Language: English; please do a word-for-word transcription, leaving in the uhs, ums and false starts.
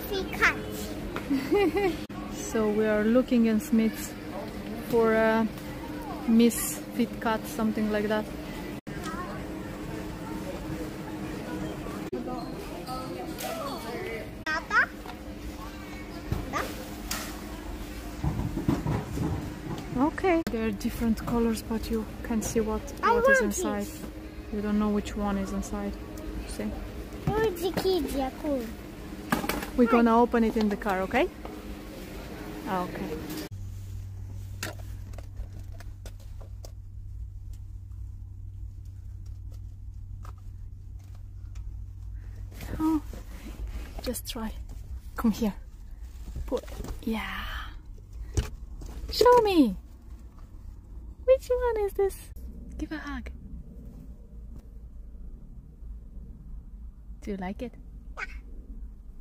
fluffy cat. So we are looking in Smyths for a Misfit cat, something like that. Okay, there are different colors, but you can see what what is inside. It. You don't know which one is inside. See? Cool. We're gonna open it in the car, okay? Okay. Oh, just try. Come here. Put. Yeah. Show me. Which one is this? Give a hug. Do you like it?